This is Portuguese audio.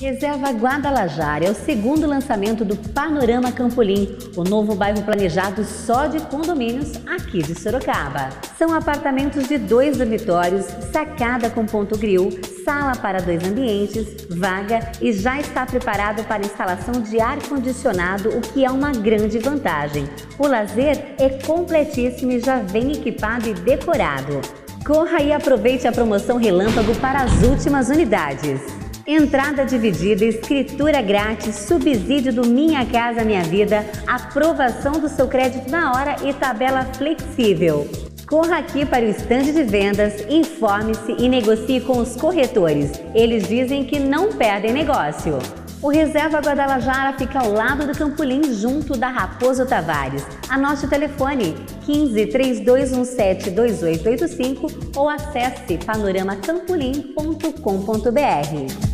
Reserva Guadalajara é o segundo lançamento do Panorama Campolim, o novo bairro planejado só de condomínios aqui de Sorocaba. São apartamentos de 2 dormitórios, sacada com ponto grill, sala para 2 ambientes, vaga e já está preparado para instalação de ar-condicionado, o que é uma grande vantagem. O lazer é completíssimo e já vem equipado e decorado. Corra e aproveite a promoção Relâmpago para as últimas unidades. Entrada dividida, escritura grátis, subsídio do Minha Casa Minha Vida, aprovação do seu crédito na hora e tabela flexível. Corra aqui para o estande de vendas, informe-se e negocie com os corretores. Eles dizem que não perdem negócio. O Reserva Guadalajara fica ao lado do Campolim, junto da Raposo Tavares. Anote o telefone 15 3217 2885 ou acesse panoramacampolim.com.br.